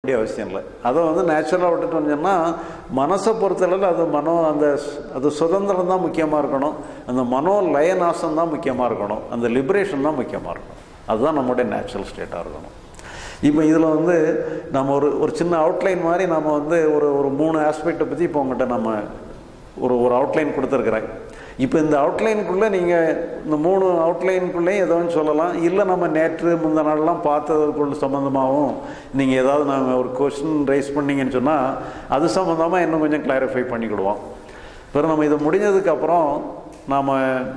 அவசியம் இல்லை. அதை வந்து நேச்சுரலாக விட்டுட்டு சொன்னால் மனசை பொறுத்தளவில் அது அது சுதந்திரம் தான் முக்கியமாக இருக்கணும். அந்த மனோ லயநாசம் தான் முக்கியமாக இருக்கணும். அந்த லிபரேஷன் தான் முக்கியமாக இருக்கணும். அதுதான் நம்மளுடைய நேச்சுரல் ஸ்டேட்டாக இருக்கணும். இப்போ இதில் வந்து நம்ம ஒரு சின்ன அவுட்லைன் மாதிரி நம்ம வந்து ஒரு 3 ஆஸ்பெக்டை பற்றி இப்போ உங்கள்கிட்ட நம்ம ஒரு அவுட்லைன் கொடுத்துருக்குறேன். இப்போ இந்த அவுட்லைனுக்குள்ளே நீங்கள் இந்த 3 அவுட்லைனுக்குள்ளேயும் ஏதோ ஒன்று சொல்லலாம். இல்லை நம்ம நேற்று முந்த நாளெலாம் பார்த்ததுக்குள்ள சம்மந்தமாகவும் நீங்கள் ஏதாவது நாங்கள் ஒரு கொஸ்டின் ரைஸ் பண்ணிங்கன்னு சொன்னால் அது சம்மந்தமாக இன்னும் கொஞ்சம் கிளாரிஃபை பண்ணிக்கிடுவோம். பிறகு நம்ம இது முடிஞ்சதுக்கப்புறம் நம்ம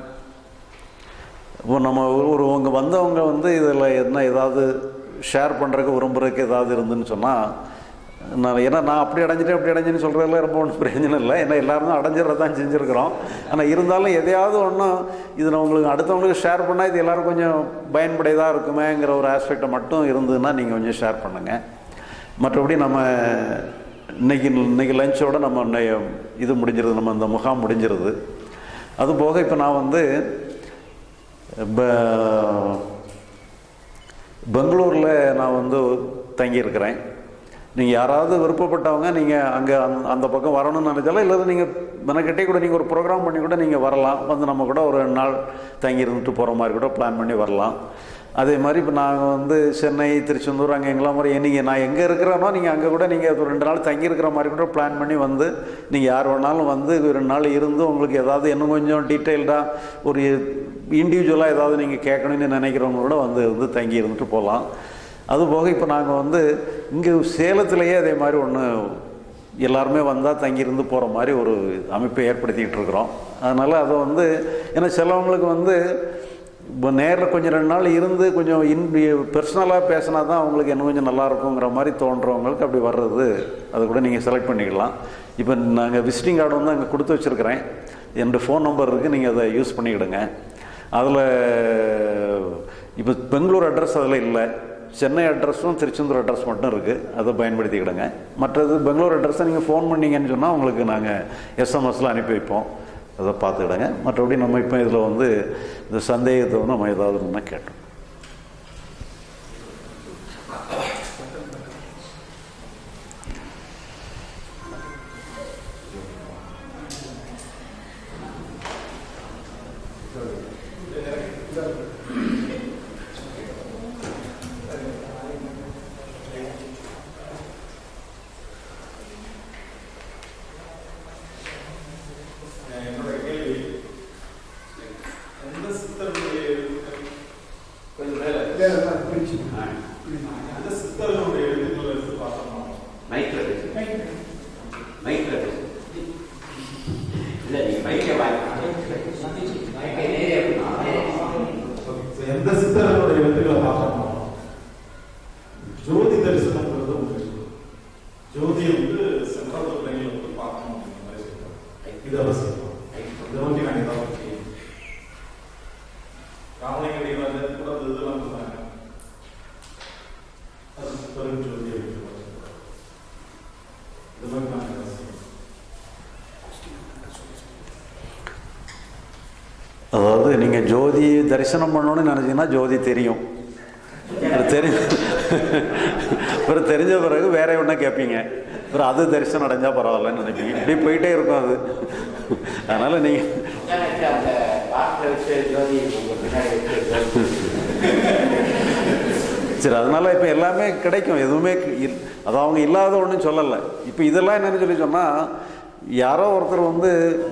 இங்கே வந்தவங்க வந்து இதில் என்ன ஏதாவது ஷேர் பண்ணுறதுக்கு விரும்புறதுக்கு ஏதாவது இருந்துன்னு சொன்னால் நான் அப்படி அடைஞ்சின்னு சொல்கிறதுல ரொம்ப ஒன்றும் பிரயோஜனம் இல்லை. ஏன்னா எல்லாருமே அடைஞ்சிடறதான் செஞ்சுருக்கிறோம். ஆனால் இருந்தாலும் எதையாவது ஒன்றும் இது நான் உங்களுக்கு அடுத்தவங்களுக்கு ஷேர் பண்ணால் இது எல்லோரும் கொஞ்சம் பயன்படையதாக இருக்குமேங்கிற ஒரு ஆஸ்பெக்டை மட்டும் இருந்ததுன்னா நீங்கள் கொஞ்சம் ஷேர் பண்ணுங்கள். மற்றபடி நம்ம இன்றைக்கி லஞ்சோட நம்ம இது முடிஞ்சிருது, நம்ம இந்த முகாம் முடிஞ்சிருது. அதுபோக இப்போ நான் வந்து பெங்களூரில் நான் வந்து தங்கியிருக்கிறேன். நீங்கள் யாராவது விருப்பப்பட்டவங்க நீங்கள் அங்கே அந்த பக்கம் வரணும்னு நினைச்சாலும் இல்லை நீங்கள் மெனக்கிட்டே கூட நீங்கள் ஒரு ப்ரோக்ராம் பண்ணி கூட நீங்கள் வரலாம். வந்து நம்ம கூட ஒரு 2 நாள் தங்கி இருந்துட்டு போகிற மாதிரி கூட பிளான் பண்ணி வரலாம். அதே மாதிரி இப்போ நாங்கள் வந்து சென்னை, திருச்செந்தூர் அங்கே எங்கெல்லாம் மாதிரி நான் எங்கே இருக்கிறேனோ நீங்கள் அங்கே கூட நீங்கள் ஒரு 2 நாள் தங்கியிருக்கிற மாதிரி கூட பிளான் பண்ணி வந்து நீங்கள் யார் வேணாலும் வந்து 2 நாள் இருந்து உங்களுக்கு ஏதாவது இன்னும் கொஞ்சம் டீட்டெயில்டாக ஒரு இண்டிவிஜுவலாக ஏதாவது நீங்கள் கேட்கணும்னு நினைக்கிறவங்க கூட வந்து தங்கி இருந்துட்டு போகலாம். அதுபோக இப்போ நாங்கள் வந்து இங்கே சேலத்திலேயே அதே மாதிரி ஒன்று எல்லாருமே வந்தால் தங்கியிருந்து போகிற மாதிரி ஒரு அமைப்பை ஏற்படுத்திக்கிட்டு இருக்கிறோம். அதனால் அதை வந்து ஏன்னா சிலவங்களுக்கு வந்து இப்போ நேரில் கொஞ்சம் 2 நாள் இருந்து கொஞ்சம் பர்சனலாக பேசினா தான் அவங்களுக்கு இன்னும் கொஞ்சம் நல்லாயிருக்குங்கிற மாதிரி தோன்றவங்களுக்கு அப்படி வர்றது அதை கூட நீங்கள் செலக்ட் பண்ணிக்கலாம். இப்போ நாங்கள் விசிட்டிங் கார்டு வந்து அங்கே கொடுத்து வச்சுருக்கிறேன். என்னோடய ஃபோன் நம்பர் இருக்குது, நீங்கள் அதை யூஸ் பண்ணிக்கிடுங்க. அதில் இப்போ பெங்களூர் அட்ரஸ் அதில் இல்லை, சென்னை அட்ரஸும் திருச்செந்தூர் அட்ரஸ் மட்டும் இருக்குது. அதை பயன்படுத்திக்கிடுங்க. மற்றது பெங்களூர் அட்ரஸை நீங்கள் ஃபோன் பண்ணிங்கன்னு சொன்னால் உங்களுக்கு நாங்கள் எஸ்எம்எஸில் அனுப்பி வைப்போம். அதை பார்த்துக்கிடுங்க. மற்றபடி நம்ம இப்போ இதில் வந்து இந்த சந்தேகத்தை வந்து நம்ம ஏதாவது ஒன்றா கேட்டோம். அதாவது நீங்கள் ஜோதி தரிசனம் பண்ணணும்னு நினச்சிங்கன்னா ஜோதி தெரியும். அப்புறம் தெரிஞ்ச பிறகு வேற ஒன்றா கேட்பீங்க. அப்புறம் அது தரிசனம் அடைஞ்சால் பரவாயில்லன்னு நினைப்பீங்க. இப்படி போயிட்டே இருக்கும் அது. அதனால் நீங்கள் சரி, அதனால் இப்போ எல்லாமே கிடைக்கும். எதுவுமே அது அவங்க இல்லாத ஒன்றும் சொல்லலை. இப்போ இதெல்லாம் என்னென்னு சொன்னால் யாரோ ஒருத்தர் வந்து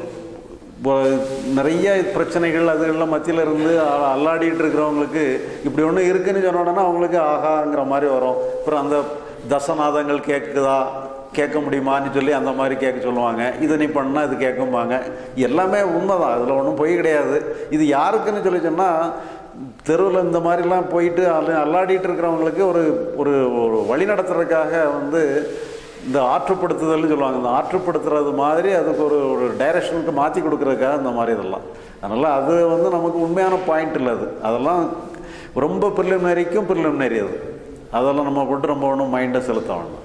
நிறைய பிரச்சனைகள் அதுகள்லாம் மத்தியில் இருந்து அல்லாடிட்டு இருக்கிறவங்களுக்கு இப்படி ஒன்று இருக்குதுன்னு சொன்னோன்னா அவங்களுக்கு ஆகாங்கிற மாதிரி வரும். அப்புறம் அந்த தசநாதங்கள் கேட்க முடியுமான்னு சொல்லி அந்த மாதிரி கேட்க சொல்லுவாங்க. இதை நீ பண்ணால் இது கேட்கும்பாங்க. எல்லாமே உண்மைதான், அதில் ஒன்றும் பொய் கிடையாது. இது யாருக்குன்னு சொல்லி சொன்னால் தெருவில் இந்த மாதிரிலாம் போயிட்டு அல்லாடிட்டு இருக்கிறவங்களுக்கு ஒரு ஒரு வழி நடத்துறதுக்காக வந்து இந்த ஆற்றுப்படுத்துதல்னு சொல்லுவாங்க. இந்த ஆற்றுப்படுத்துறது மாதிரி அதுக்கு ஒரு டைரக்ஷனுக்கு மாற்றி கொடுக்குறதுக்காக இந்த மாதிரி இதெல்லாம். அதனால் அது வந்து நமக்கு உண்மையான பாயிண்ட் இல்லை. அதெல்லாம் ரொம்ப ப்ரிலிமினரி அது. அதெல்லாம் நம்ம போட்டு ரொம்ப ஒன்றும் மைண்டை செலுத்த வேண்டாம்.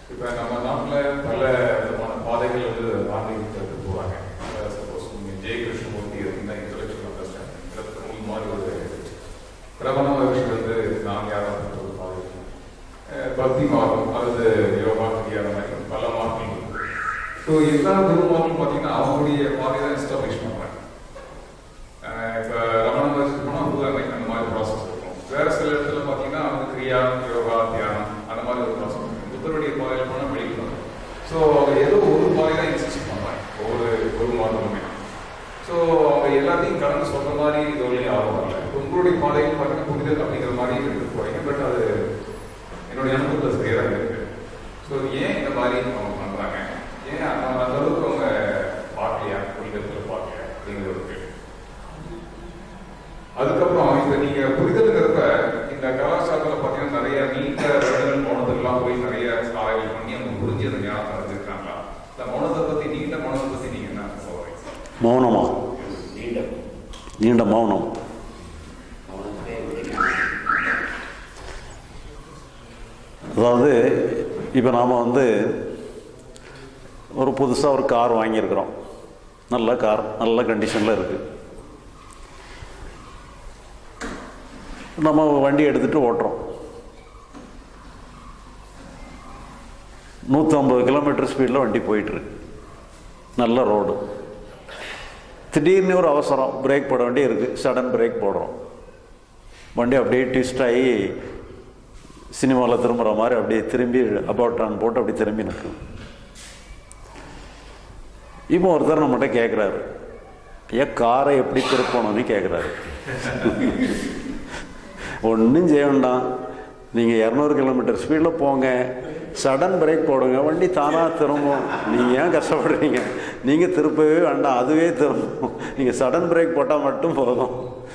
இப்போ நம்ம நாட்டில் பல விதமான பாதைகள் வந்து ஆன்மீகத்துக்கு போகிறாங்க. சப்போஸ் நீங்கள் ஜெய கிருஷ்ணமூர்த்தி அப்படின்னா இன்டெலெக்சுவல் அண்டர்ஸ்டாண்டிங் மாதிரி ஒரு பிரபல விஷயம் வந்து நான் யாராவது ஒரு பாதை, பக்தி மார்க்கம் அல்லது யோகா கிரியாத மாதிரி பல மார்க்கங்கள். ஸோ எல்லா குருமார்களும் பார்த்தீங்கன்னா அவங்களுடைய பாதை தான் எஸ்டாப்ளிஷ் பண்ணுறாங்க. இப்போ ரமண மகர்ஷி போனால் பூரணை அந்த மாதிரி ப்ராசஸ் இருக்கும். வேறு சில இடத்துல பார்த்தீங்கன்னா அவங்க கிரியா யோகா தியானம் அந்த மாதிரி ஒரு ப்ராசஸ் இருக்கும். புத்தருடைய பாதையில் போனால் வெளியிடுவாங்க. ஸோ அவங்க ஏதோ ஒரு பாதை தான் இன்சிஸ்ட் பண்ணுறாங்க ஒரு மாதமே. ஸோ அவங்க எல்லாத்தையும் கடந்து சொல்கிற மாதிரி இது வரையும் ஆர்வம் வரல. இப்போ உங்களுடைய பாதைகள் பார்த்தீங்கன்னா புரிதல் அப்படிங்கிற மாதிரி எடுத்து போகிறீங்க. பட் அது என்னுடைய அனுபவத்தில் சரியாக இருக்கு. ஸோ ஏன் இந்த மாதிரி அவங்க பண்ணுறாங்க, ஏன் அந்த அளவுக்கு அவங்க பார்க்கலையா, புரிதத்தில் பார்க்கலையா அப்படிங்கிற ஒரு கேள்வி. அதுக்கப்புறம் இப்போ நீங்கள் புரிதலுங்கிறப்ப இந்த கலாச்சாரத்தில் பார்த்தீங்கன்னா நிறைய நீண்ட வருடங்கள் மௌனத்துக்கெல்லாம் போய் நிறைய ஆராய்ச்சி பண்ணி அவங்க புரிஞ்சு அந்த ஞானத்தை அடைஞ்சிருக்காங்களா? இந்த மௌனத்தை பற்றி நீண்ட மௌனத்தை பற்றி நீங்கள் என்ன சொல்கிறீங்க? மௌனமா? நீண்ட மௌனம் அதாவது இப்போ நாம் வந்து ஒரு புதுசாக ஒரு கார் வாங்கியிருக்கிறோம். நல்ல கார், நல்ல கண்டிஷனில் இருக்குது. நம்ம வண்டி எடுத்துகிட்டு ஓட்டுறோம். 150 கிலோமீட்டர் ஸ்பீடில் வண்டி போயிட்டுருக்கு. நல்ல ரோடு. திடீர்னு ஒரு அவசரம், பிரேக் போட வேண்டி இருக்குது. சடன் பிரேக் போடுறோம். வண்டி அப்படியே ட்விஸ்ட் ஆகி சினிமாவில் திரும்புகிற மாதிரி அப்படியே திரும்பி அபவுட் டர்ன் போட்டு அப்படி திரும்பி நிற்கும். இப்போ ஒருத்தர் நம்மகிட்ட கேட்குறாரு, ஏன் காரை எப்படி திருப்பணும்னு கேட்குறாரு. ஒன்றும் செய்ய வேண்டாம், நீங்கள் 200 கிலோமீட்டர் ஸ்பீடில் போங்க, சடன் பிரேக் போடுங்க, வண்டி தானாக திரும்பும். நீங்கள் ஏன் கஷ்டப்படுறீங்க? நீங்கள் திருப்பவே வேண்டாம், அதுவே திரும்பும். நீங்கள் சடன் பிரேக் போட்டால் மட்டும் போதும்.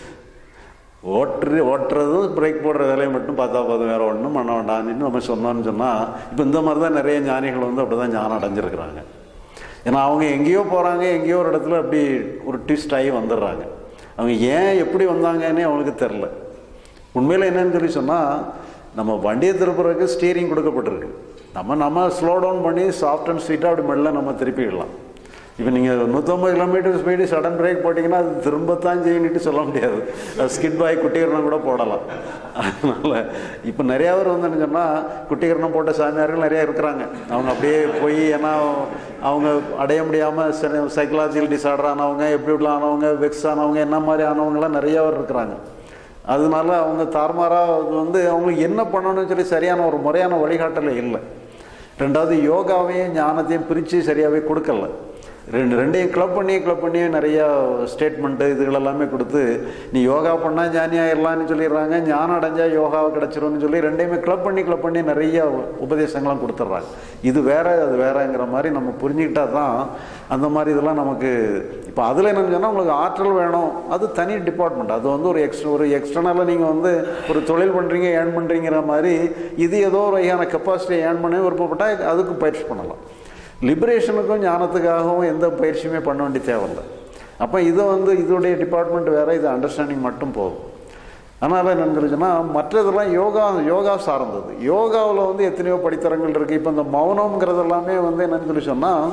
ஓட்டுறதும் பிரேக் போடுற வேலையை மட்டும் பார்த்தா போதும், வேறு ஒன்றும் பண்ண வேண்டாம்னு நம்ம சொன்னோன்னு சொன்னால், இப்போ இந்த மாதிரி தான் நிறைய ஞானிகள் வந்து அப்படி தான் ஞானம் அடைஞ்சிருக்கிறாங்க. ஏன்னா அவங்க எங்கேயோ போகிறாங்க, எங்கேயோ ஒரு இடத்துல அப்படி ஒரு ட்விஸ்ட் ஆகி வந்துடுறாங்க. அவங்க ஏன் எப்படி வந்தாங்கன்னே அவங்களுக்கு தெரில. உண்மையில் என்னன்னு சொல்லி சொன்னால், நம்ம வண்டியை திருப்புறதுக்கு ஸ்டீரிங் கொடுக்கப்பட்டிருக்கு. நம்ம ஸ்லோ டவுன் பண்ணி சாஃப்ட் அண்ட் ஸ்வீட்டாக அப்படி மெல்ல நம்ம திருப்பிடலாம். இப்போ நீங்கள் 150 கிலோமீட்டர் ஸ்பீடு சடன் பிரேக் போட்டிங்கன்னா அது திரும்பத்தான் செய்யணுட்டு சொல்ல முடியாது. அது ஸ்கிட் பாய் குட்டிகரணம் கூட போடலாம். அதனால் இப்போ நிறையா பேர் வந்து என்ன சொன்னால், குட்டிகரணம் போட்ட சாமியார்கள் நிறையா இருக்கிறாங்க. அவங்க அப்படியே போய், ஏன்னா அவங்க அடைய முடியாமல் சைக்கலாஜிக்கல் டிஸார்டர் ஆனவங்க, எப்படி இப்படிலாம் ஆனவங்க, வெக்ஸ் ஆனவங்க, என்ன மாதிரி ஆனவங்களாம் நிறையா பேர் இருக்கிறாங்க. அதனால அவங்க தாறுமாறாக வந்து அவங்களுக்கு என்ன பண்ணணும்னு சொல்லி சரியான ஒரு முறையான வழிகாட்டலே இல்லை. ரெண்டாவது யோகாவையும் ஞானத்தையும் பிரித்து சரியாகவே கொடுக்கல. ரெண்டையும் கிளப் பண்ணி நிறையா ஸ்டேட்மெண்ட்டு இதுகள் எல்லாமே கொடுத்து, நீ யோகா பண்ணால் ஞானியாயிடலான்னு சொல்லிடுறாங்க, ஞானம் அடைஞ்சால் யோகாவை கிடச்சிரும்னு சொல்லி ரெண்டையுமே கிளப் பண்ணி நிறைய உபதேசங்கள்லாம் கொடுத்துட்றாங்க. இது வேற அது வேறங்கிற மாதிரி நம்ம புரிஞ்சுக்கிட்டா தான் அந்த மாதிரி இதெல்லாம் நமக்கு. இப்போ அதில் என்னென்னு சொன்னால், உங்களுக்கு ஆற்றல் வேணும், அது தனி டிபார்ட்மெண்ட். அது வந்து ஒரு எக்ஸ்டர்னலாக நீங்கள் வந்து ஒரு தொழில் பண்ணுறீங்க, ஏர்ன் பண்ணுறீங்கிற மாதிரி, இது ஏதோ ஒரு வகையான கெப்பாசிட்டியை ஏர்ன் பண்ணி விருப்பப்பட்டால் அதுக்கு பயிற்சி பண்ணலாம். லிபரேஷனுக்கும் ஞானத்துக்காகவும் எந்த பயிற்சியுமே பண்ண வேண்டிய தேவையில்லை. அப்போ இதை வந்து இதோடைய டிபார்ட்மெண்ட் வேறு, இது அண்டர்ஸ்டாண்டிங் மட்டும் போதும். அதனால் என்னென்னு சொல்லிச்சுன்னா, மற்றதெல்லாம் யோகா சார்ந்தது. யோகாவில் வந்து எத்தனையோ படித்தரங்கள் இருக்குது. இப்போ இந்த மௌனம்ங்கிறது எல்லாமே வந்து என்னென்னு சொல்லி சொன்னால்,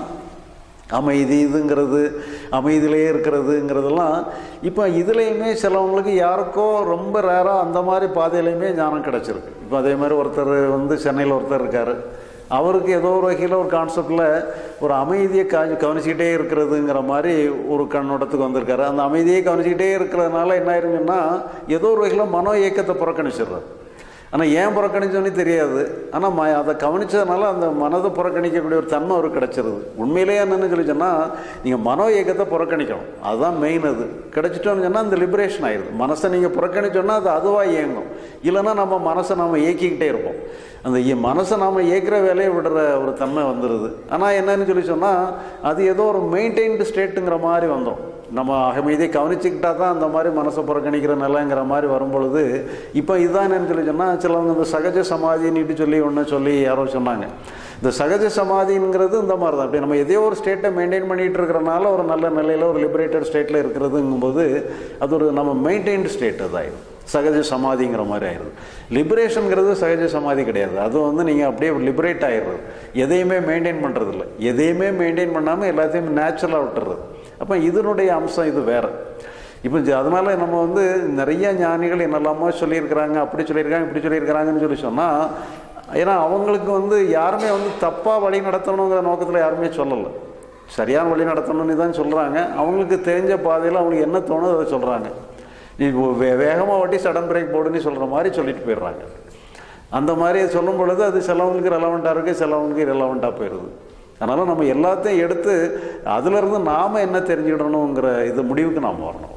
இதுங்கிறது அமைதியிலே இருக்கிறதுங்கிறதெல்லாம் இப்போ இதுலேயுமே சிலவங்களுக்கு யாருக்கோ ரொம்ப ரேராக அந்த மாதிரி பாதையிலையுமே ஞானம் கிடச்சிருக்கு. இப்போ அதே மாதிரி ஒருத்தர் வந்து சென்னையில் ஒருத்தர் இருக்கார். அவருக்கு ஏதோ ஒரு வகையில் ஒரு கான்செப்டில் ஒரு அமைதியை கவனிச்சிக்கிட்டே இருக்கிறதுங்கிற மாதிரி ஒரு கண்ணோட்டத்துக்கு வந்திருக்காரு. அந்த அமைதியை கவனிச்சிக்கிட்டே இருக்கிறதுனால என்ன ஆயிருங்கன்னா, ஏதோ ஒரு வகையில் மனோ இயக்கத்தை புறக்கணிச்சிடுறாரு. ஆனால் ஏன் புறக்கணிச்சோன்னு தெரியாது. ஆனால் அதை கவனித்ததுனால அந்த மனதை புறக்கணிக்கக்கூடிய ஒரு தன்மை அவருக்கு கிடச்சிருது. உண்மையிலேயே என்னென்னு சொல்லி சொன்னால், நீங்கள் மனோ இயக்கத்தை புறக்கணிக்கணும், அதுதான் மெயின். அது கிடச்சிட்டோன்னு சொன்னால் அந்த லிபரேஷன் ஆயிடுது. மனசை நீங்கள் புறக்கணிச்சோன்னா அது அதுவாக இயங்கும். இல்லைன்னா நம்ம மனசை நாம் இயக்கிக்கிட்டே இருப்போம். அந்த மனசை நாம் இயக்கிற வேலையை விடுற ஒரு தன்மை வந்துடுது. ஆனால் என்னன்னு சொல்லி சொன்னால், அது ஏதோ ஒரு மெயின்டைன்டு ஸ்டேட்டுங்கிற மாதிரி வந்துடும். நம்ம அமைதியை கவனிச்சுக்கிட்டா தான் அந்த மாதிரி மனசை புறக்கணிக்கிற நிலைங்கிற மாதிரி வரும்பொழுது, இப்போ இதுதான் என்னன்னு சொல்லி சொன்னால், சிலவங்க இந்த சகஜ சமாதின்னுட்டு சொல்லி யாரோ சொன்னாங்க. இந்த சகஜ சமாதிங்கிறது இந்த மாதிரி தான். அப்படி நம்ம எதையோ ஒரு ஸ்டேட்டை மெயின்டைன் பண்ணிகிட்டு இருக்கிறனால ஒரு நல்ல நிலையில் ஒரு லிபரேட்டட் ஸ்டேட்டில் இருக்கிறதுங்கும்போது அது ஒரு நம்ம மெயின்டைன்டு ஸ்டேட் அதாயிடும். சகஜ சமாதிங்கிற மாதிரி ஆயிடுது. லிபரேஷனுங்கிறது சகஜ சமாதி கிடையாது. அது வந்து நீங்கள் அப்படியே லிபரேட் ஆகிடுறது. எதையுமே மெயின்டைன் பண்ணுறது இல்லை. எதையுமே மெயின்டைன் பண்ணாமல் எல்லாத்தையும் நேச்சுரலாக விட்டுறது. அப்போ இதனுடைய அம்சம் இது வேறு. இப்போ அதனால் நம்ம வந்து நிறைய ஞானிகள் என்னெல்லாமோ சொல்லியிருக்கிறாங்க, அப்படி சொல்லியிருக்காங்க, இப்படி சொல்லியிருக்கிறாங்கன்னு சொல்லி சொன்னால், ஏன்னா அவங்களுக்கு வந்து யாருமே வந்து தப்பாக வழி நடத்தணுங்கிற நோக்கத்தில் யாருமே சொல்லலை. சரியான வழி நடத்தணும்னு தான் சொல்கிறாங்க. அவங்களுக்கு தெரிஞ்ச பாதையில் அவங்களுக்கு என்ன தோணுதோ அதை சொல்கிறாங்க. நீ வேகமாக ஓட்டி சடன் பிரேக் போடுன்னு சொல்கிற மாதிரி சொல்லிட்டு போயிடுறாங்க. அந்த மாதிரி சொல்லும் பொழுது அது சிலவங்களுக்கு ரெலவெண்ட்டாக இருக்குது, சிலவங்களுக்கு ரெலவெண்ட்டாக போயிடுது. அதனால் நம்ம எல்லாத்தையும் எடுத்து அதிலிருந்து நாம் என்ன தெரிஞ்சுக்கிடணுங்கிற இது முடிவுக்கு நாம் வரணும்.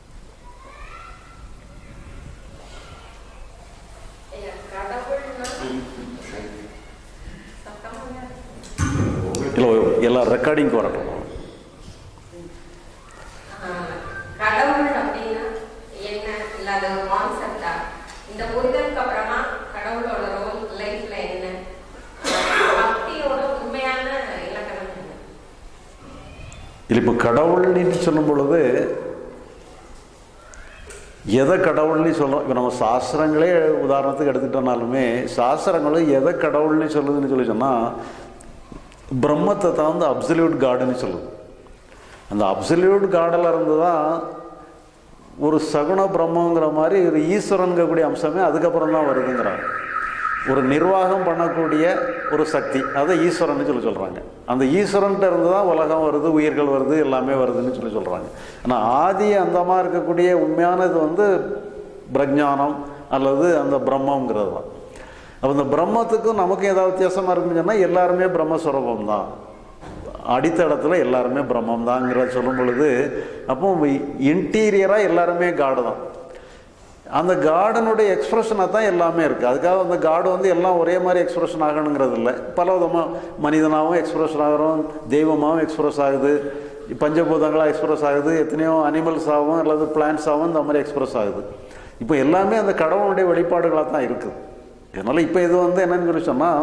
இல்லை, எல்லாம் ரெக்கார்டிங்க்கு வரட்டும். கடவுள் அப்படின்னா என்ன இல்லாத ஒரு கான்செப்டா? இந்த புரிதலுக்கு அப்புறமா கடவுளோட ரோல் லைஃப்ல என்ன? பக்தியோட உண்மையான இலக்கணம் என்ன? இல்லை, இப்போ கடவுள்னு சொல்லும் பொழுது எதை கடவுள்னு சொல்கிறோம்? இப்போ நம்ம சாஸ்திரங்களே உதாரணத்துக்கு எடுத்துக்கிட்டோம்னாலுமே சாஸ்திரங்களும் எதை கடவுள்னு சொல்லுதுன்னு சொல்லி சொன்னால் பிரம்மத்தை தான் வந்து அப்சல்யூட் காடுன்னு சொல்லுது. அந்த அப்சல்யூட் காடில் இருந்து தான் ஒரு சகுண பிரம்மங்கிற மாதிரி ஒரு ஈஸ்வரன்கக்கூடிய அம்சமே அதுக்கப்புறம் தான் வருதுங்கிறாங்க. ஒரு நிர்வாகம் பண்ணக்கூடிய ஒரு சக்தி, அதை ஈஸ்வரன் சொல்லி சொல்கிறாங்க. அந்த ஈஸ்வரன்கிட்ட இருந்து தான் உலகம் வருது, உயிர்கள் வருது, எல்லாமே வருதுன்னு சொல்லி சொல்கிறாங்க. ஆனால் ஆதி அந்தமாக இருக்கக்கூடிய உண்மையானது வந்து பிரஜானம் அல்லது அந்த பிரம்மங்கிறது தான். அப்போ இந்த பிரம்மத்துக்கும் நமக்கும் ஏதாவது வித்தியாசமாக இருக்குன்னு சொன்னால் எல்லாருமே பிரம்மஸ்வரூபம் தான், அடித்த இடத்துல எல்லாருமே பிரம்மம் தாங்கிற சொல்லும் பொழுது அப்போ இன்டீரியராக எல்லாருமே காடு தான். அந்த கார்டனுடைய எக்ஸ்ப்ரெஷனாக தான் எல்லாமே இருக்குது. அதுக்காக அந்த காடு வந்து எல்லாம் ஒரே மாதிரி எக்ஸ்ப்ரெஷன் ஆகணுங்கிறது இல்லை. பல விதமாக மனிதனாகவும் எக்ஸ்ப்ரெஷன் ஆகிறோம், தெய்வமாகவும் எக்ஸ்ப்ரெஸ் ஆகுது, பஞ்சபூதங்களாக எக்ஸ்ப்ரெஸ் ஆகுது, எத்தனையோ அனிமல்ஸாகவும் அல்லது பிளான்ஸாகவும் இந்த மாதிரி எக்ஸ்ப்ரெஸ் ஆகுது. இப்போ எல்லாமே அந்த கடவுளுடைய வெளிப்பாடுகளாக தான் இருக்குது. அதனால் இப்போ இது வந்து என்னன்னு சொல்லி சொன்னால்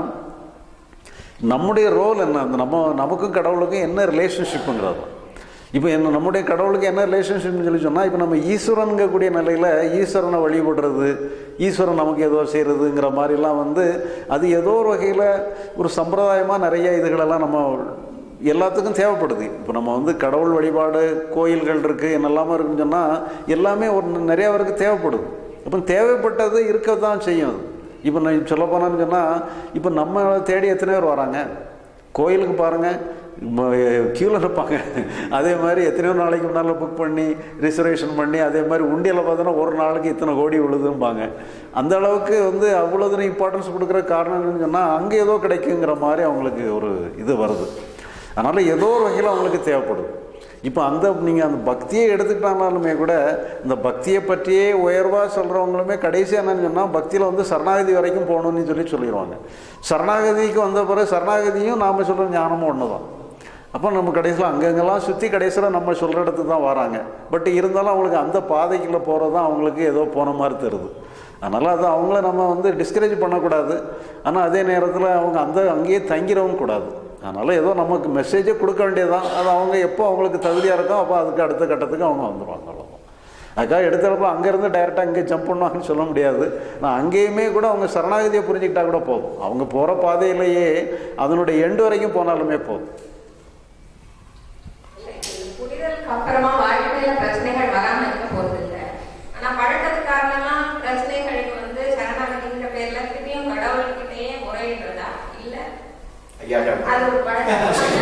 நம்முடைய ரோல் என்ன, அந்த நமக்கும் கடவுளுக்கும் என்ன ரிலேஷன்ஷிப்புங்கிறது. இப்போ நம்முடைய கடவுளுக்கு என்ன ரிலேஷன்ஷிப்னு சொல்லி சொன்னால், இப்போ நம்ம ஈஸ்வரனுங்கக்கூடிய நிலையில் ஈஸ்வரனை வழிபடுறது, ஈஸ்வரன் நமக்கு ஏதோ செய்கிறதுங்கிற மாதிரிலாம் வந்து அது ஏதோ ஒரு வகையில் ஒரு சம்பிரதாயமாக நிறைய இதுகளெல்லாம் நம்ம எல்லாத்துக்கும் தேவைப்படுது. இப்போ நம்ம வந்து கடவுள் வழிபாடு கோயில்கள் இருக்குது, என்னெல்லாமல் இருக்குன்னு சொன்னால் எல்லாமே ஒரு நிறையா பேருக்கு தேவைப்படுது. அப்போ தேவைப்பட்டது இருக்க தான் செய்யும். இப்போ நான் சொல்ல போனான்னு சொன்னால், இப்போ நம்ம தேடி எத்தனை பேர் வராங்க கோயிலுக்கு பாருங்கள், க்யூவில் இருப்பாங்க. அதே மாதிரி எத்தனையோ நாளைக்கு முன்னால் புக் பண்ணி ரிசர்வேஷன் பண்ணி, அதே மாதிரி உண்டியில் பார்த்தோன்னா ஒரு நாளைக்கு இத்தனை கோடி விழுதும்பாங்க. அந்த அளவுக்கு வந்து அவ்வளோதுன்னு இம்பார்ட்டன்ஸ் கொடுக்குற காரணம்னு சொன்னால் அங்கே ஏதோ கிடைக்குங்கிற மாதிரி அவங்களுக்கு ஒரு இது வருது. அதனால் ஏதோ ஒரு வகையில் அவங்களுக்கு தேவைப்படுது. இப்போ நீங்கள் அந்த பக்தியை எடுத்துக்கிட்டாலுமே கூட இந்த பக்தியை பற்றியே உயர்வாக சொல்கிறவங்களுமே கடைசியாக என்னன்னு சொன்னால் பக்தியில் வந்து சரணாகதி வரைக்கும் போகணுன்னு சொல்லிடுவாங்க. சரணாகதிக்கு வந்த பிறகு சரணாகதியும் நாம் சொல்கிற ஞானமும் ஒன்று தான். அப்போ நம்ம கடைசியில் அங்கங்கெல்லாம் சுற்றி கடைசியில் நம்ம சொல்கிற இடத்துக்கு தான் வராங்க. பட் இருந்தாலும் அவங்களுக்கு அந்த பாதைக்குள்ளே போகிறது தான் அவங்களுக்கு ஏதோ போன மாதிரி தருது. அதனால் அது அவங்கள நம்ம வந்து டிஸ்கரேஜ் பண்ணக்கூடாது. ஆனால் அதே நேரத்தில் அவங்க அங்கேயே தங்கிறவும் கூடாது. அதனால் ஏதோ நமக்கு மெசேஜே கொடுக்க வேண்டியதுதான். அது அவங்க எப்போ அவங்களுக்கு தகுதியாக இருக்கோ அப்போ அதுக்கு அடுத்த கட்டத்துக்கு அவங்க வந்துடுவாங்க. அவ்வளோதான். அதுக்காக எடுத்துறப்போ அங்கேருந்து டைரெக்டாக இங்கே ஜம்ப் பண்ணுவாங்கன்னு சொல்ல முடியாது. நான் அங்கேயுமே கூட அவங்க சரணாகதியை புரிஞ்சுக்கிட்டா கூட போதும். அவங்க போகிற பாதையிலேயே அதனுடைய எண்டு வரைக்கும் போனாலுமே போதும். அப்புறமா வாழ்க்கையில பிரச்சனைகள் வராம இருக்க போறது இல்லை. ஆனா பழக்கத்துக்கு காரணமா பிரச்சனைகளுக்கு வந்து சரணாகதிங்கிற பேர்ல திருப்பியும் கடவுள்கிட்டயே முறையிடுறதா இல்ல அது ஒரு பழக்கம்.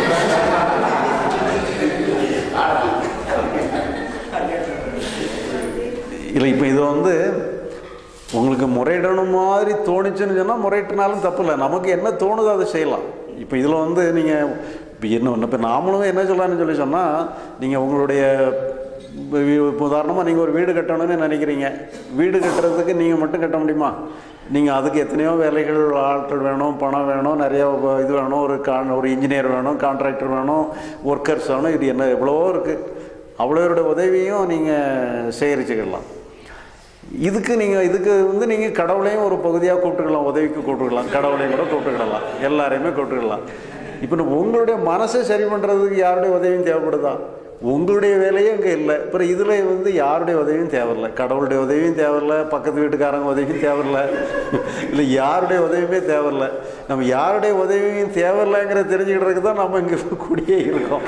இல்லை, இப்போ இது வந்து உங்களுக்கு முறையிடணும் மாதிரி தோணுச்சுன்னு சொன்னால் முறையிட்டனாலும் தப்பு இல்லை. நமக்கு என்ன தோணுதோ அதை செய்யலாம். இப்போ இதில் வந்து நீங்கள் இப்போ நாமளும் என்ன சொல்லலாம்னு சொல்லி சொன்னால், நீங்கள் உங்களுடைய உதாரணமாக நீங்கள் ஒரு வீடு கட்டணும்னு நினைக்கிறீங்க. வீடு கட்டுறதுக்கு நீங்கள் மட்டும் கட்ட முடியுமா? நீங்கள் அதுக்கு எத்தனையோ வேலைகள், ஆட்கள் வேணும், பணம் வேணும், நிறைய இது வேணும், ஒரு இன்ஜினியர் வேணும், கான்ட்ராக்டர் வேணும், ஒர்க்கர்ஸ் வேணும். இது என்ன எவ்வளவோ இருக்குது. அவ்வளோருடைய உதவியும் நீங்கள் சேகரிச்சுக்கலாம். இதுக்கு வந்து நீங்கள் கடவுளையும் ஒரு பகுதியாக கூப்பிட்டுக்கலாம், உதவிக்கு கூப்பிட்டுக்கலாம், கடவுளையும் கூட கூப்பிட்டுக்கிடலாம், எல்லாரையுமே கூப்பிட்டுக்கலாம். இப்போ உங்களுடைய மனசை சரி பண்ணுறதுக்கு யாருடைய உதவியும் தேவைப்படுதா? உங்களுடைய வேலையே அங்கே இல்லை. அப்புறம் இதில் வந்து யாருடைய உதவியும் தேவையில்லை, கடவுளுடைய உதவியும் தேவையில்லை, பக்கத்து வீட்டுக்காரங்க உதவியும் தேவையில்லை, இல்லை யாருடைய உதவியுமே தேவையில்லை. நம்ம யாருடைய உதவியும் தேவையில்லைங்கிறத தெரிஞ்சுக்கிட்டதுக்கு தான் நம்ம இங்கே கூடியே இருக்கோம்.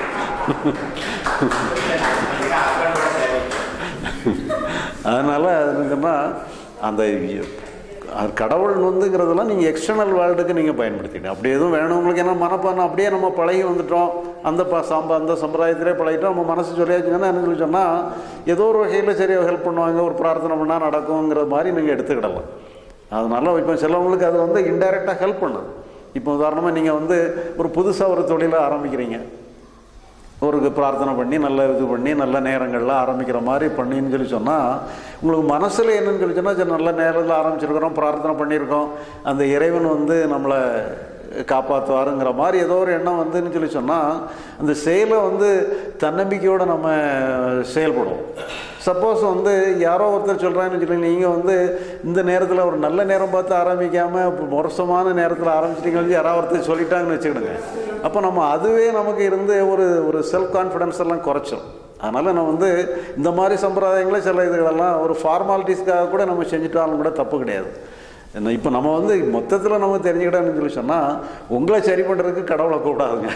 அதனால் அதுன்னா அந்த கடவுள் வந்துங்கிறதெல்லாம் நீங்கள் எக்ஸ்டர்னல் வேர்ல்டுக்கு நீங்கள் பயன்படுத்திக்கணும். அப்படி எதுவும் வேணும் உங்களுக்கு. ஏன்னா மனப்பான்மை அப்படியே நம்ம பழகி வந்துட்டோம், அந்த சம்பிரதாயத்திலே பழகிட்டோம். நம்ம மனசு சொல்லியாச்சுங்கன்னா என்ன சொல்லி சொன்னால் ஏதோ ஒரு வகையில் சரி ஹெல்ப் பண்ணுவாங்க, ஒரு பிரார்த்தனை பண்ணால் நடக்குங்கிற மாதிரி நீங்கள் எடுத்துக்கிடலாம். அதனால இப்போ சிலவங்களுக்கு அது வந்து இன்டைரக்டாக ஹெல்ப் பண்ணுது. இப்போ உதாரணமாக நீங்கள் வந்து ஒரு புதுசாக ஒரு தொழிலை ஆரம்பிக்கிறீங்க, ஒரு பிரார்த்தனை பண்ணி நல்ல இது பண்ணி நல்ல நேரங்களில் ஆரம்பிக்கிற மாதிரி பண்ணின்னு சொல்லி சொன்னால் உங்களுக்கு மனசில் என்னன்னு சொல்லி சொன்னால் சரி நல்ல நேரத்தில் ஆரம்பிச்சிருக்கிறோம், பிரார்த்தனை பண்ணியிருக்கோம், அந்த இறைவன் வந்து நம்மளை காப்பாற்றுவாருங்கிற மாதிரி ஏதோ ஒரு எண்ணம் வந்துன்னு சொல்லி சொன்னால் அந்த செயலை வந்து தன்னம்பிக்கையோடு நம்ம செயல்படுவோம். சப்போஸ் வந்து யாரோ ஒருத்தர் சொல்கிறாங்கன்னு சொல்லி நீங்கள் வந்து இந்த நேரத்தில் ஒரு நல்ல நேரம் பார்த்து ஆரம்பிக்காமல் மோசமான நேரத்தில் ஆரம்பிச்சிட்டிங்கன்னு யாராவது ஒருத்தர் சொல்லிட்டாங்கன்னு வச்சுக்கிடுங்க, அப்போ நம்ம அதுவே நமக்கு இருந்து ஒரு செல்ஃப் கான்ஃபிடென்ஸ் எல்லாம் குறைச்சிடும். அதனால் நம்ம வந்து இந்த மாதிரி சம்பிரதாயங்களே சில இதுகளெல்லாம் ஒரு ஃபார்மாலிட்டிஸ்க்காக கூட நம்ம செஞ்சுட்டாலும் கூட தப்பு கிடையாது. இப்போ நம்ம வந்து மொத்தத்தில் நம்ம தெரிஞ்சுக்கிட்டோம்னு சொல்லி சொன்னால் உங்களை சரி பண்ணுறதுக்கு கடவுளை கூடாதுங்க.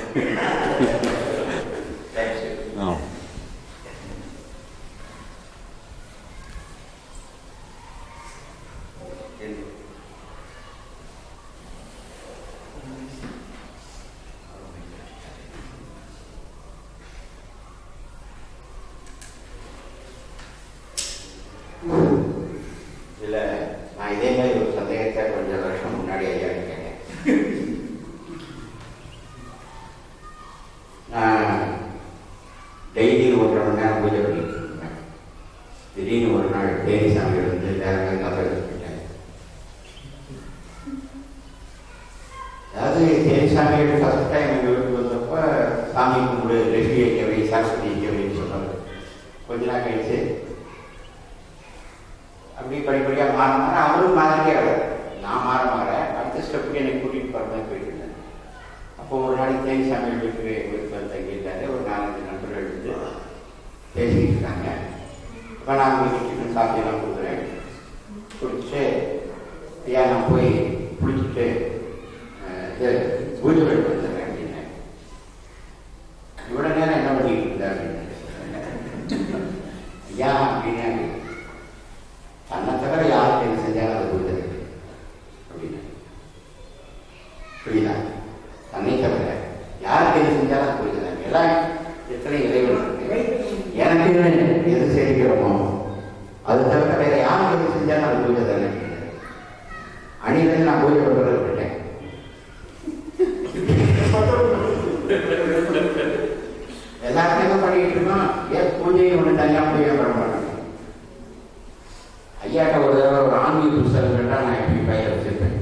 ஆ இல்லை, நான் இதே மாதிரி ஒரு சந்தேகத்தை கொஞ்சம் வருஷம் முன்னாடி ஐயா கேட்டேன். நான் டெய்லி 1.5 மணி நேரம் பூஜை பண்ணிட்டு இருந்தேன். திடீர்னு ஒரு நாள் தேனிசாமி வந்து வேற கதை எடுத்துக்கிட்டேன். அதாவது தேனிசாமி ஃபர்ஸ்ட் டைம் எங்கள் வீட்டுக்கு வந்தப்போ சாமி கும்பிடு, லட்சுமி வைக்கவை, சரஸ்வதி வைக்கவைன்னு சொன்னாங்க. கொஞ்ச நாள் கழிச்சு அப்படி படிப்படியாக மாற அவரும் மாறிட்டே வர்றாரு. நான் மாற அடுத்த ஸ்டெப்புக்கு என்னை கூட்டிகிட்டு போகிற மாதிரி போயிட்டு இருந்தேன். அப்போது ஒரு நாளைக்கு தேனிசாமி வீட்டுக்கு வந்து தங்கிட்டாரு. ஒரு 4-5 நண்பர்கள் வந்து பேசிக்கிட்டு இருக்காங்க. இப்போ நான் உங்களுக்கு சிக்கன் சாப்பியெல்லாம் கொடுக்குறேன், குடிச்சு ஐயா நான் போய் குளிச்சுட்டு இது பூஜை பண்ணிட்டு வந்துடுறேன் அப்படின்னு. இவ்வளோ நேரம் என்ன பண்ணிக்கிட்டு இருந்தேன் அப்படின்னு. ஐயா அப்படின்னு தன்னை தவிர யாருக்கு என்ன செஞ்சாலும் அதை புரிதல் அப்படின்னு புரியுதா? தன்னை தவிர யாருக்கு என்ன செஞ்சாலும் அது புரிதல். எல்லாம் எத்தனை இறைவன் எனக்கு எது செய்கிறோமோ அது தவிர வேற யாருக்கு எது செஞ்சாலும் அது புரிதல். அணியிலிருந்து நான் பூஜை பண்ணுறதை விட்டுட்டேன். எல்லாத்தையுமே பண்ணிக்கிட்டு இருக்கோம். ஏன் பூஜையை ஒன்று தனியாக பூஜை பண்ண மாட்டேன். ஐயாட்ட ஒரு தடவை ஒரு ஆன்மீக புத்தகம் கேட்டால் நான் எப்படி பயிர் வச்சிருப்பேன்.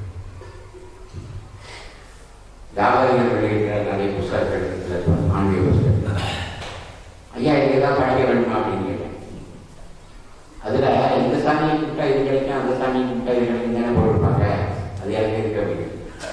தாவரிகள் வெளியிட்ட நிறைய புத்தகங்கள் ஆன்மீக புத்தகம். ஐயா இதுதான் படிக்க வேணுமா அப்படின்னு கேட்டேன். அதில் இந்த சாமியை கூப்பிட்டா இது கிடைக்கும், அந்த சாமியை கூப்பிட்டா இது கிடைக்கும் தானே போட்டிருப்பாங்க. அது யாருக்கு இருக்கு அப்படின்னு.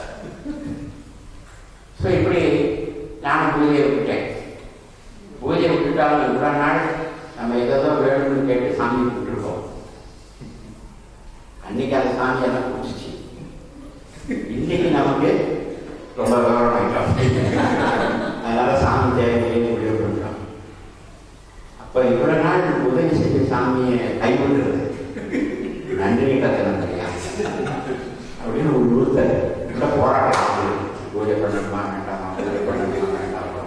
ஸோ இப்படி நானும் பூஜையை விட்டுட்டேன். பூஜையை விட்டுட்டாலும் இவ்வளோ நாள் நம்ம ஏதோ வேணும்னு கேட்டு சாமியை விட்டுருக்கோம். அன்னைக்கு அந்த சாமி எல்லாம் குடிச்சிச்சு. இன்னைக்கு நமக்கு ரொம்ப விவரம் ஆகிட்டோம். அதனால சாமி தேவையில்லைன்னு முடிவு பண்ணுறோம். அப்போ இவ்வளோ நாள் உதவி செஞ்ச சாமியை கைவிடுறது நன்றி கத்தனம் கிடையாது அப்படின்னு ஒரு உறுத்தல் கூட போராட்டம். பூஜை பண்ணணுமா வேண்டாமா, பூஜை பண்ணணுமா வேண்டாமா.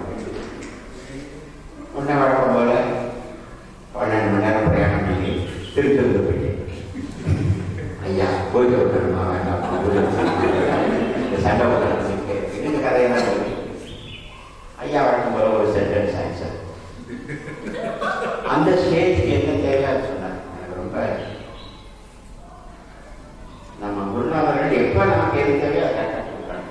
உடனே வழக்கம் போல 12 மணி நேரம் பிரயாணம் பண்ணி திருச்செந்தூர் போயிட்டு ஐயா பூஜை பண்ணணுமா வேண்டாமா, இந்த சண்டை போட்டு இந்த கதையெல்லாம் சொல்லி ஐயா வழக்கம் போல ஒரு சென்டென்ஸ் ஆன்சர். அந்த ஸ்டேஜ்க்கு என்ன தேவையா சொன்னார். எனக்கு ரொம்ப நம்ம குருநாதர்கள் எப்ப நமக்கு எது தேவையோ அதை கற்றுக்கணும்.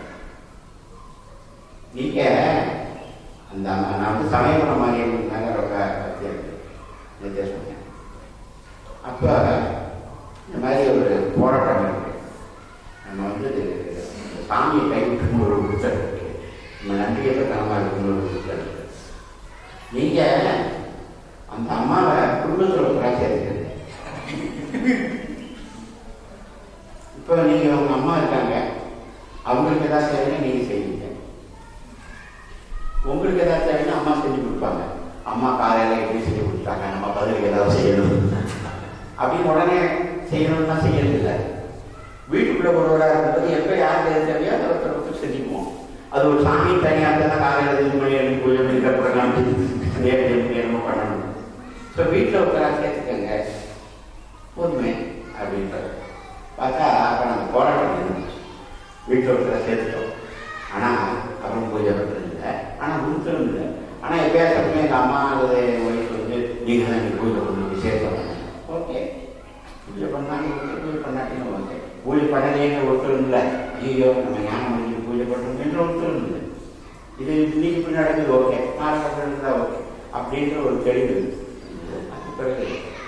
நீங்க அந்த நான் வந்து சமயபுரம் மாதிரி இருந்தாங்க ரொம்ப சொன்னேன். அப்ப இந்த மாதிரி ஒரு போராட்டம் இருக்கு. நம்ம வந்து சாமியை கைவிட்டுன்னு ஒரு புத்தகம் இருக்கு, நம்ம நன்றியற்ற தனமாக இருக்குன்னு ஒரு புத்தகம் இருக்கு. நீங்க எது தேவையோ அதை ஒருத்தர் செஞ்சுக்குவோம். அது ஒரு சாமி தனியாக இருந்தால் காலையில் 5 மணி 7 பூஜை பண்ணிக்கிற ப்ரோக்ராம் என்னமோ பண்ணணும். ஸோ வீட்டில் ஒருத்தரா சேர்த்துக்கங்க போதுமே அப்படின்றது பார்த்தா அப்போ நம்ம போராட்டம் இருந்துச்சு. வீட்டில் ஒருத்தரை சேர்த்துட்டோம், ஆனால் அப்புறம் பூஜை பண்ணுறது இல்லை, ஆனால் உறுத்தலும் இல்லை. ஆனால் எப்பயாவது எங்கள் அம்மா அல்லது என் ஒய்ஃப் வந்து நீங்கள் தான் எனக்கு பூஜை பண்ணி சேர்த்து ஓகே பூஜை பண்ணாங்க, பூஜை பண்ணாட்டின்னு ஓகே. பூஜை பண்ணலேன்னு ஒருத்தரும் இல்லை, ஐயோ நம்ம ஞானம் பண்ணி பூஜை பண்ணுறோம் ஒருத்தரும் இல்லை. இது இன்னைக்கு இப்படி நடக்குது ஓகே, நாளைக்கு அப்படி இருந்தால் ஓகே அப்படின்ற ஒரு தெளிவு. அது பிறகு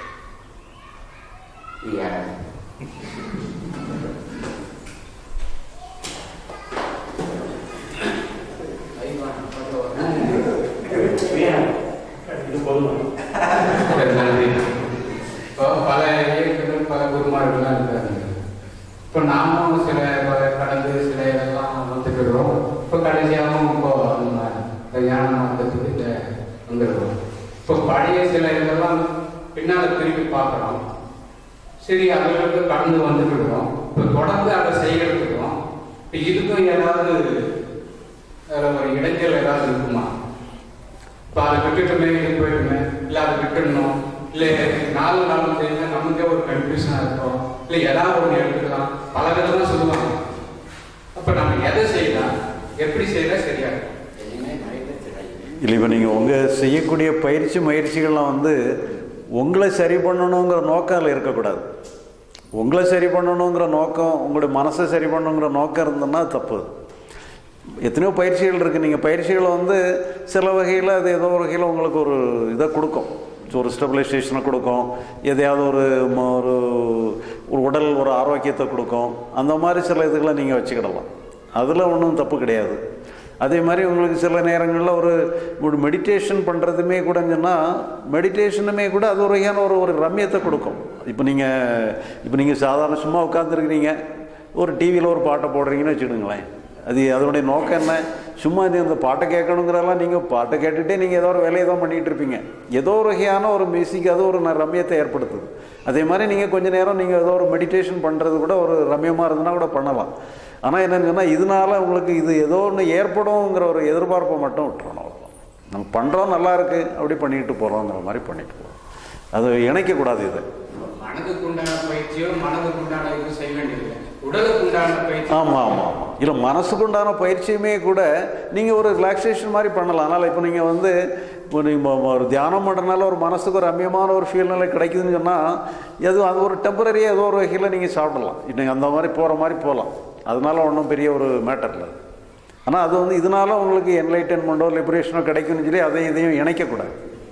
இப்போ பல இயக்கங்கள் பல குருமார்கள்லாம் இருக்காங்க. இப்போ நாமும் சில கடந்து சில இதெல்லாம் வந்துக்கிறோம். இப்போ கடைசியாகவும் இப்போ ஞான மார்க்கத்துக்கிட்ட வந்துடுறோம். இப்போ பழைய சில இதெல்லாம் பின்னால் திரும்பி பார்க்குறோம். சரி, அதிலிருந்து கடந்து வந்துக்கிடுறோம். இப்போ தொடர்ந்து அதை செய்கிறதுக்கும் இப்போ இதுக்கும் ஏதாவது ஒரு இடைஞ்சல் ஏதாவது இருக்குமா? இப்போ அதை விட்டுட்டுமே இது போயிட்டுமே, இல்லை அதை விட்டுடணும், இல்லை 4 நாளும் செய்யணும், நமக்கே ஒரு கன்ஃபியூஷனாக இருக்கும், இல்லை ஏதாவது ஒன்று எடுத்துக்கலாம், பல விதமாக சொல்லுவாங்க. அப்போ நம்ம எதை செய்யலாம், எப்படி செய்யலாம் சரியா இருக்கும்? இல்லை, இப்போ நீங்கள் உங்கள் செய்யக்கூடிய முயற்சிகள்லாம் வந்து உங்களை சரி பண்ணணுங்கிற நோக்கம் அதில் இருக்கக்கூடாது. உங்களை சரி பண்ணணுங்கிற நோக்கம், உங்களுடைய மனசை சரி பண்ணணுங்கிற நோக்கம் இருந்ததுன்னா தப்பு. எத்தனையோ பயிற்சிகள் இருக்குது. நீங்கள் பயிற்சிகளை வந்து சில வகையில் அது ஏதோ ஒரு வகையில் உங்களுக்கு ஒரு இதை கொடுக்கும், ஒரு ஸ்டெபிலைசேஷனை கொடுக்கும், எதையாவது ஒரு உடல் ஒரு ஆரோக்கியத்தை கொடுக்கும். அந்த மாதிரி சில இதுகளை நீங்கள் வச்சுக்கிடலாம், அதில் ஒன்றும் தப்பு கிடையாது. அதே மாதிரி உங்களுக்கு சில நேரங்களில் ஒரு மெடிடேஷன் பண்ணுறதுமே கூட சொன்னால், மெடிடேஷனுமே கூட அது ஒரு வகையான ஒரு ரம்யத்தை கொடுக்கும். இப்போ நீங்கள் சாதாரண சும்மா உட்காந்துருக்கிறீங்க, ஒரு டிவியில் ஒரு பாட்டை போடுறீங்கன்னு வச்சுக்கிடுங்களேன். அதனுடைய நோக்கம் என்ன? சும்மா அந்த பாட்டை கேட்கணுங்கிறதெல்லாம் நீங்கள் பாட்டை கேட்டுகிட்டே நீங்கள் ஏதோ ஒரு வேலையை தான் பண்ணிகிட்டு இருப்பீங்க. ஏதோ ஒரு வகையான ஒரு மியூசிக் அது ஒரு ரம்யத்தை ஏற்படுத்துது. அதே மாதிரி நீங்கள் கொஞ்சம் நேரம் நீங்கள் ஏதோ ஒரு மெடிடேஷன் பண்ணுறது கூட ஒரு ரம்யமாக இருந்ததுன்னா கூட பண்ணலாம். ஆனால் என்னென்னு சொன்னால், இதனால் உங்களுக்கு இது ஏதோ ஒன்று ஏற்படுங்கிற ஒரு எதிர்பார்ப்பை மட்டும் விட்டுறணும். நம்ம பண்ணுறோம், நல்லா இருக்குது, அப்படி பண்ணிட்டு போகிறோங்கிற மாதிரி பண்ணிட்டு போகிறோம். அது இணைக்கக்கூடாது. இது மனதுக்கு உண்டான பயிற்சியோ மனதுக்கு உண்டான இது செய்ய வேண்டியது, உடலுக்கு உண்டான பயிற்சி. ஆமாம். இல்லை, மனசுக்கு உண்டான பயிற்சியுமே கூட நீங்கள் ஒரு ரிலாக்ஸேஷன் மாதிரி பண்ணலாம். அதனால் இப்போ நீங்கள் வந்து நீங்கள் ஒரு தியானம் பண்ணுறதுனால ஒரு மனசுக்கு ஒரு ரம்யமான ஒரு ஃபீல் நிலை கிடைக்குதுன்னு சொன்னால், அது ஒரு டெம்பரரியாக ஏதோ ஒரு வகையில் நீங்கள் சாப்பிடலாம். இன்னைக்கு அந்த மாதிரி போகிற மாதிரி போகலாம். அதனால ஒன்றும் பெரிய ஒரு மேட்டர் இல்லை. ஆனால் அது வந்து இதனால உங்களுக்கு என்லைட்டன்மெண்ட்டோ லிபரேஷனோ கிடைக்கும்னு சொல்லி அதையும் இதையும் இணைக்கக்கூடாது.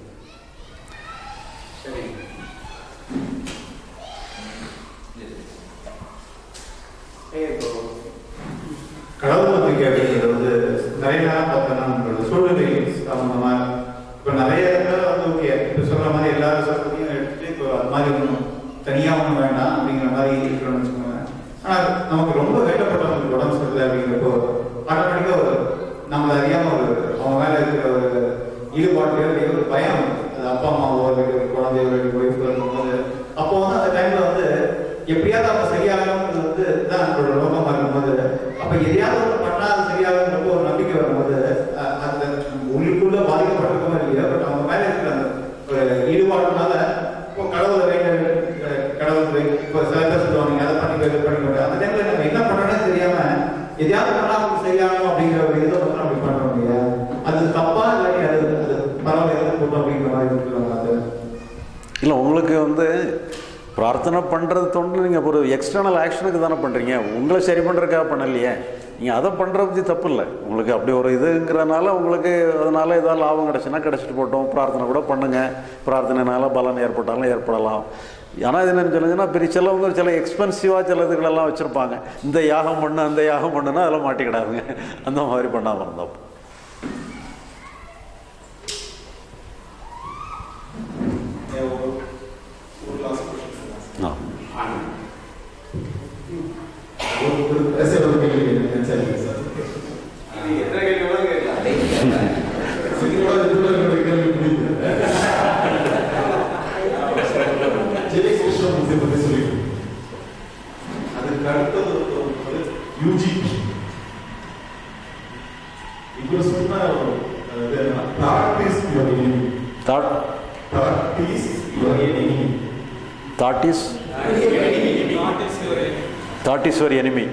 கடவுள் நம்பிக்கை அப்படிங்கிறது வந்து நிறைய நேரம் பார்த்தோன்னா நம்மளோட சூழ்நிலை சம்பந்தமாக இப்போ நிறைய இடத்துல வந்து ஓகே, இப்போ சொல்கிற மாதிரி எல்லாரும் சொல்றதையும் எடுத்துட்டு இப்போ அது மாதிரி ஒன்றும் தனியாக ஒன்றும் வேண்டாம் அப்படிங்கிற மாதிரி இருக்கிறோம்னு வச்சுக்கோங்க. ஆனால் நமக்கு ரொம்ப வேண்டப்பட்டவங்களுக்கு உடம்பு சரியில்லை அப்படிங்கிறப்போ ஆட்டோமேட்டிக்காக நம்மளை அறியாமல் அவங்க மேலே இருக்கிற ஒரு ஈடுபாட்டுலேயே ஒரு பயம், அது அப்பா அம்மாவோ குழந்தையோ ஒய்ஃபோ இருக்கும்போது அப்போ வந்து அந்த டைமில் வந்து எப்படியாவது அவங்க சரியாகணும்னு வந்து தான் நம்மளோட நோக்கமாக இருக்கும்போது, அப்போ எதையாவது ஒன்று பண்ணால் அது சரியாகுன்றப்போ ஒரு நம்பிக்கை வரும்போது அந்த உள்ளுக்குள்ள பாதிக்கப்பட்டிருக்கோம் இல்லையா, பட் அவங்க மேலே இருக்கிற அந்த ஒரு ஈடுபாடுனால இப்போ கடவுளை இப்போ சில பேர் சொல்லுவாங்க அதை பண்ணிக்க அந்த டைம்ல நம்ம என்ன பண்ணணும்னு தெரியாம எதையாவது பண்ணா நமக்கு சரியாகணும் அப்படிங்கிற ஒரு இதை வந்து அப்படி பண்றோம் இல்லையா, அது தப்பா இல்லாட்டி அது பரவாயில்ல எதாவது போட்டோம் அப்படிங்கிற மாதிரி இருக்குவாங்க. அது இல்லை, உங்களுக்கு வந்து பிரார்த்தனை பண்ணுறது தொண்டு நீங்கள் ஒரு எக்ஸ்டர்னல் ஆக்ஷனுக்கு தானே பண்ணுறீங்க, உங்களை சரி பண்ணுறதுக்காக பண்ணலையே. நீங்கள் அதை பண்ணுறது பற்றி தப்பு இல்லை. உங்களுக்கு அப்படி ஒரு இதுங்கிறனால உங்களுக்கு அதனால் ஏதாவது லாபம் கிடச்சுன்னா கிடச்சிட்டு போட்டோம், பிரார்த்தனை கூட பண்ணுங்கள், பிரார்த்தனைனால பலன் ஏற்பட்டாலும் ஏற்படலாம். ஆனால் இது என்னென்னு சொல்லுங்கன்னா, பெரிய சிலவங்க சில எக்ஸ்பென்சிவாக சில இதுகளெல்லாம் வச்சுருப்பாங்க, இந்த யாகம் பண்ணு அந்த யாகம் பண்ணுன்னா அதெல்லாம் மாட்டிக்கிடாதுங்க. அந்த மாதிரி பண்ணாமல் இருந்தப்போ அதுக்கு அடுத்தது யூஜி இப்போ சொன்ன thought is your enemy. Thought is your enemy. Thought is your enemy.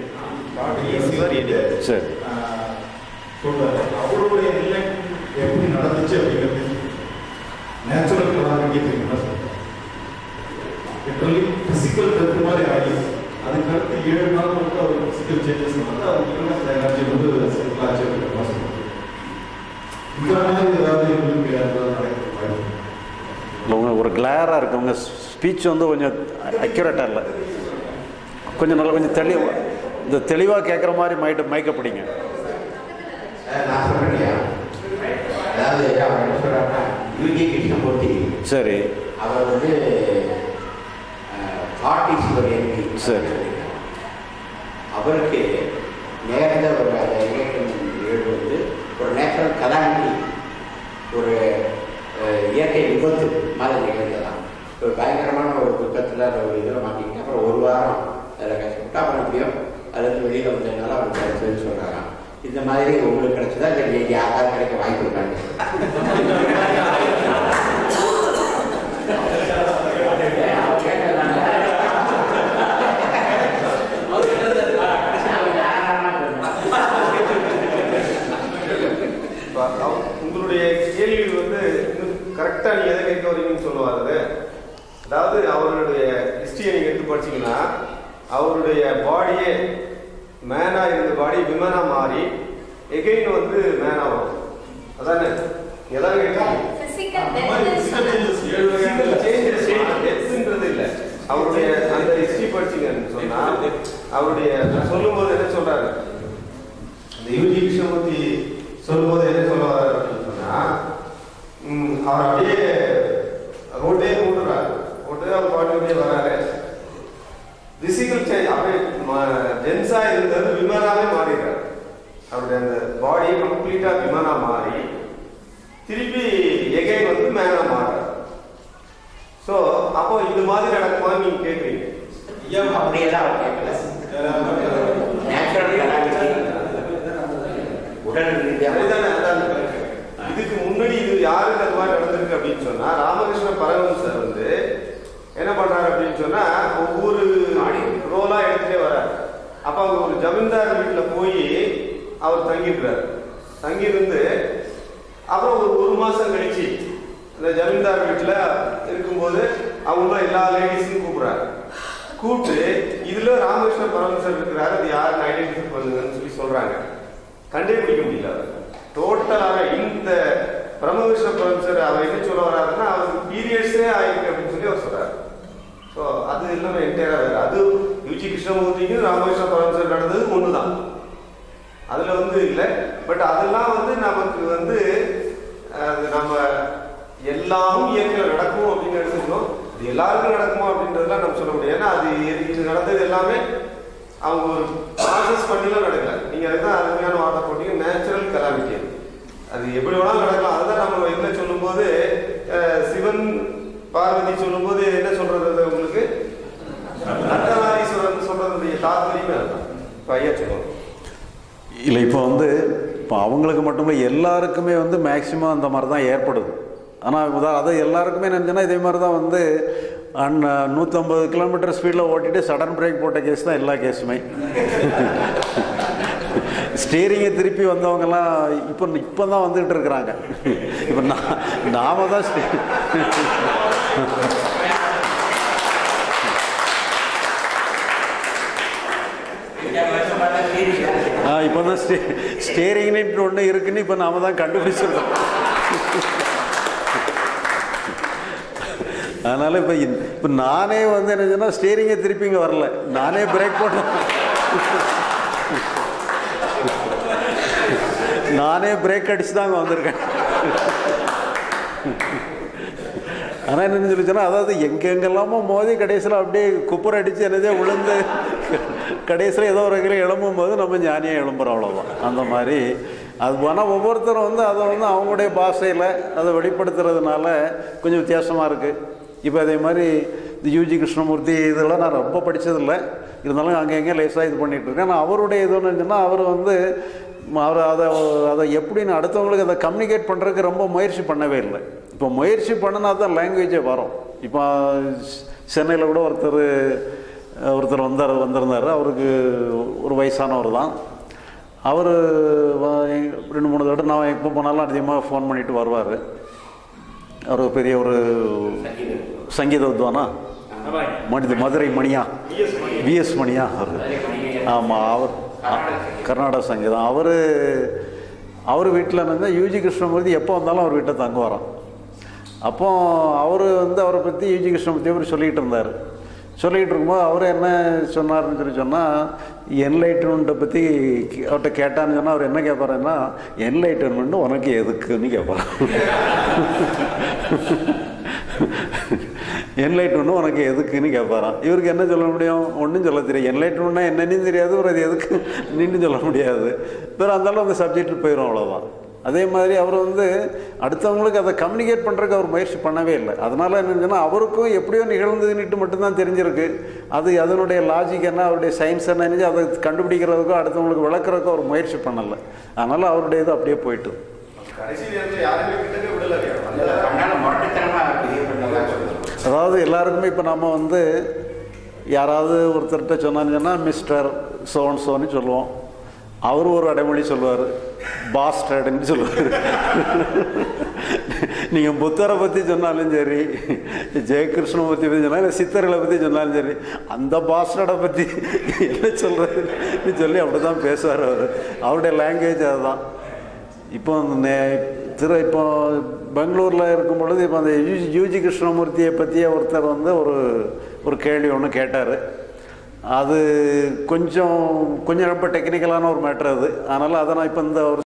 சரி. சொல்றாரு அவருடைய நிலை எப்படி நடந்துச்சு அப்படிங்கிறது நேச்சுரல் கலாமிட்டி தெரியுமா சார்? லிட்டரலி பிசிக்கல் டெத் மாதிரி ஆகி அதுக்கடுத்து 7 நாள் மட்டும் அவர் பிசிக்கல் சேஞ்சஸ் வந்து அவங்களுக்கு அந்த எனர்ஜி வந்து செட்டில் ஆச்சு அப்படிங்கிற சொல்லுவாங்க. இந்த மாதிரி ஏதாவது இவங்களுக்கு நடக்கும் ஒரு கிளாராக இருக்கு. உங்கள் ஸ்பீச் வந்து கொஞ்சம் அக்யூரேட்டாக இல்லை. கொஞ்சம் நல்லா கொஞ்சம் தெளிவாக கேட்குற மாதிரி மைக்கை பிடிங்க. நான் சொல்றேன். அதாவது அவர் என்ன சொல்றாருன்னா யூஜி கிருஷ்ணமூர்த்தி சரி அவர் வந்து சரி அவருக்கு நேர்ந்த ஒரு அந்த இயக்கம் வந்து ஒரு நேச்சுரல் கலாமிட்டி, ஒரு இயற்கை விபத்து மாதிரி நிகழ்ந்ததான். ஒரு பயங்கரமான ஒரு துக்கத்தில் ஒரு இதில் மாட்டிக்கிட்டு அப்புறம் ஒரு வாரம் அதில் கஷ்டப்பட்டு அப்புறம் எப்படியும் அதுலேருந்து வெளியில் வந்ததுனால அவர் கிடைச்சதுன்னு சொல்கிறாங்க. இந்த மாதிரி உங்களுக்கு கிடைச்சதா இல்லை நீங்கள் யாராவது கிடைக்க வாய்ப்பு இருக்காங்க? உங்களுடைய கேள்வி வந்து கரெக்டாக நீங்கள் எதை கேட்க வரீங்கன்னு சொல்லுவாரு. அதாவது அவருடைய ஹிஸ்டரியை நீங்கள் எடுத்து படிச்சீங்கன்னா அவருடைய பாடியே மேனா இருந்த பாடி விமனா மாறி எகைன் வந்து மேனா வரும். அதானே எதாவது டெத்ன்றது இல்லை. அவருடைய அந்த ஹிஸ்டரி படிச்சீங்கன்னு சொன்னா அவருடைய சொல்லும் போது என்ன சொல்றாரு, இந்த யூஜி கிருஷ்ணமூர்த்தி சொல்லும் போது என்ன சொல்ல வர்றாரு அப்படின்னு சொன்னா அவர் அப்படியே ரோட்டே மூடுறாரு. ரோட்டே அவர் பாட்டுக்கிட்டே வராரு. பிசிக்கல் சேஞ்ச் அப்படியே ஜென்ஸா இருந்தது விமனாவே மாறிடுறாரு. அவருடைய அந்த பாடி கம்ப்ளீட்டா விமனா மாறி திருப்பி எகைன் வந்து மேனா மாறாரு. ஸோ அப்போ இது மாதிரி நடக்குமான்னு நீங்க கேட்குறீங்க. அப்படியெல்லாம் அவர் கேட்கல. இதுக்கு முன்னாடி இது யாருக்கு அது மாதிரி நடந்திருக்கு அப்படின்னு சொன்னா ராமகிருஷ்ண பரமஹம்சர் வந்து என்ன பண்றாரு அப்படின்னு சொன்னா ஒவ்வொரு ரோலா எடுத்துட்டே வர்றாரு. அப்ப அவங்க ஒரு ஜமீன்தார் வீட்டுல போய் அவர் தங்கிடுறாரு. தங்கியிருந்து அப்புறம் ஒரு மாசம் கழிச்சு இந்த ஜமீன்தார் வீட்டுல இருக்கும்போது அவங்க எல்லா லேடிஸையும் கூப்பிடுறாரு. கூப்பிட்டு இதுல ராமகிருஷ்ண பரமஹம்சர் இருக்கிறாரு, அது யாருன்னு ஐடென்டிஃபை பண்ணுங்கன்னு சொல்லி சொல்றாங்க. கண்டுபிடிக்க முடியல. டோட்டலாக இந்த பரமகிருஷ்ண பரமஹம்சர் அவர் என்ன சொல்ல வர்றாருன்னா அவருக்கு பீரியட்ஸே ஆயிருக்கு அப்படின்னு சொல்லி அவர் சொல்றாரு. ஸோ அது எல்லாமே என்டையரா வேறு. அது யூஜி கிருஷ்ணமூர்த்திக்கும் ராமகிருஷ்ண பரமஹம்சர் நடந்தது ஒண்ணுதான், அதுல வந்து இல்லை. பட் அதெல்லாம் வந்து நமக்கு வந்து அது நம்ம எல்லாமும் இயற்கையில் நடக்கும் அப்படின்னு எடுத்துக்கணும். இது எல்லாருக்கும் நடக்குமா அப்படின்றதுலாம் நம்ம சொல்ல முடியாது. ஏன்னா அது இது நடந்தது எல்லாமே அவங்க ஒரு ப்ராசஸ் பண்ணிலாம் நடக்கல. நீங்க அதுதான் அருமையான வார்த்தை போட்டீங்க, நேச்சுரல் கலாமிட்டி. அது எப்படி வேணாலும் நடக்கலாம். அதுதான் நம்ம என்ன சொல்லும் போது சிவன் பார்வதி சொல்லும் போது என்ன சொல்றது உங்களுக்கு அர்த்தநாரீஸ்வரன் சொல்றதுடைய தாத்பரியமே அதுதான். இப்போ ஐயா சொல்லுவாங்க இல்லை. இப்போ அவங்களுக்கு மட்டும் இல்லை, எல்லாருக்குமே வந்து மேக்சிமம் அந்த மாதிரி தான் ஏற்படுது. ஆனால் அதை எல்லாருக்குமே நினச்சோன்னா இதே மாதிரி தான் வந்து 150 கிலோமீட்டர் ஸ்பீடில் ஓட்டிட்டு சடன் பிரேக் போட்ட கேஸ் தான் எல்லா கேஸுமே. ஸ்டீரிங்கை திருப்பி வந்தவங்கெல்லாம் இப்போ தான் வந்துகிட்டு இருக்கிறாங்க. இப்போ நாம தான் இப்போ தான் ஸ்டீரிங்னு ஒன்று இருக்குன்னு இப்போ நாம தான் கண்டுபிடிச்சிருக்கோம். அதனால இப்போ நானே வந்து என்ன சொன்னால் ஸ்டீரிங்கை திருப்பி இங்கே வரல, நானே பிரேக் போட்டேன், நானே பிரேக் அடிச்சு தான் அங்கே வந்திருக்கேன். ஆனால் என்னன்னு சொல்லி சொன்னால் அதாவது எங்கெங்கெல்லாமோ மோதி கடைசியில் அப்படியே குப்பரை அடித்து என்னதே விழுந்து கடைசியில் ஏதோ ஒரு வகையில் எழும்பும் போது நம்ம ஞானியாக எழும்புறோம், அவ்வளோதான். அந்த மாதிரி அது ஆனால் ஒவ்வொருத்தரும் வந்து அதை வந்து அவங்களுடைய பாஷையில் அதை வெளிப்படுத்துறதுனால கொஞ்சம் வித்தியாசமாக இருக்குது. இப்போ அதே மாதிரி இந்த யூஜி கிருஷ்ணமூர்த்தி இதெல்லாம் நான் ரொம்ப படித்ததில்லை, இருந்தாலும் அங்கே லேசாக இது பண்ணிகிட்டு இருக்கேன். ஆனால் அவருடைய இதுன்னு சொன்னால் அவர் வந்து அவர் அதை எப்படின்னு அடுத்தவங்களுக்கு அதை கம்யூனிகேட் பண்ணுறதுக்கு ரொம்ப முயற்சி பண்ணவே இல்லை. இப்போ முயற்சி பண்ணினா தான் லாங்குவேஜே வரும். இப்போ சென்னையில் கூட ஒருத்தர் வந்திருந்தார். அவருக்கு ஒரு வயசானவர் தான். அவர் 2-3 தடவை நான் எப்போ போனாலும் அதிகமாக ஃபோன் பண்ணிட்டு வருவார். அவர் பெரிய ஒரு சங்கீத வித்வானா, மதுரை மணியா, விஎஸ் மணியா அவர். ஆமாம், அவர் கர்நாடக சங்கீதம். அவர் வீட்டில் இருந்தால் யூஜி கிருஷ்ணமூர்த்தி எப்போ வந்தாலும் அவர் வீட்டை தங்குவாராம். அப்போ அவர் அவரை பற்றி யூஜி கிருஷ்ணமூர்த்தி அவர் சொல்லிகிட்டு இருந்தார். சொல்லிகிட்டு இருக்கும்போது அவர் என்ன சொன்னார்னு சொன்னால், என்லைட்டன்மெண்ட்டை பற்றி அவர்கிட்ட கேட்டான்னு சொன்னால் அவர் என்ன கேட்பாருன்னா, என்லைட்டன்மெண்ட் உனக்கு எதுக்குன்னு கேட்பார். என்லைட்டன்மெண்ட் உனக்கு எதுக்குன்னு கேட்பாராம். இவருக்கு என்ன சொல்ல முடியும்? ஒன்றும் சொல்ல தெரியாது. என்லைட்டன்மெண்ட்னா என்னன்னு தெரியாது, ஒரு அது எதுக்கு நின்று சொல்ல முடியாது. பிறகு அந்தாலும் அந்த சப்ஜெக்ட் போயிடும், அவ்வளோதான். அதே மாதிரி அவர் அடுத்தவங்களுக்கு அதை கம்யூனிகேட் பண்ணுறதுக்கு அவர் முயற்சி பண்ணவே இல்லை. அதனால் என்னன்னு சொன்னால், அவருக்கும் எப்படியோ நிகழ்ந்ததுன்னுட்டு மட்டும்தான் தெரிஞ்சிருக்கு. அதனுடைய லாஜிக் என்ன, அவருடைய சயின்ஸ் என்னன்னு அதை கண்டுபிடிக்கிறதுக்கோ அடுத்தவங்களுக்கு விளக்குறதுக்கோ அவர் முயற்சி பண்ணலை. அதனால் அவருடைய இது அப்படியே போயிட்டு. அதாவது எல்லாருக்குமே இப்போ நம்ம யாராவது ஒருத்தர்கிட்ட சொன்னான்னு சொன்னால் மிஸ்டர் சோன் சோன்னு சொல்லுவோம். அவர் ஒரு அடைமொழி சொல்லுவார், பாஸ்டர்டுன்னு சொல்லுவார். நீங்கள் புத்தரை பற்றி சொன்னாலும் சரி, ஜெயகிருஷ்ணமூர்த்தி பற்றி சொன்னாலும், சித்தர்களை பற்றி சொன்னாலும் சரி, அந்த பாஸ்டர்டை பற்றி என்ன சொல்கிறதுன்னு சொல்லி அப்படி தான் பேசுவார் அவர். அவருடைய லாங்குவேஜ் அதுதான். இப்போ இப்போ பெங்களூரில் இருக்கும் பொழுது இப்போ அந்த யூஜி கிருஷ்ணமூர்த்தியை பற்றிய ஒருத்தர் ஒரு கேள்வி ஒன்று கேட்டார். அது கொஞ்சம் ரொம்ப டெக்னிக்கலான ஒரு மேட்ரு அது. அதனால் அதை நான் இப்போ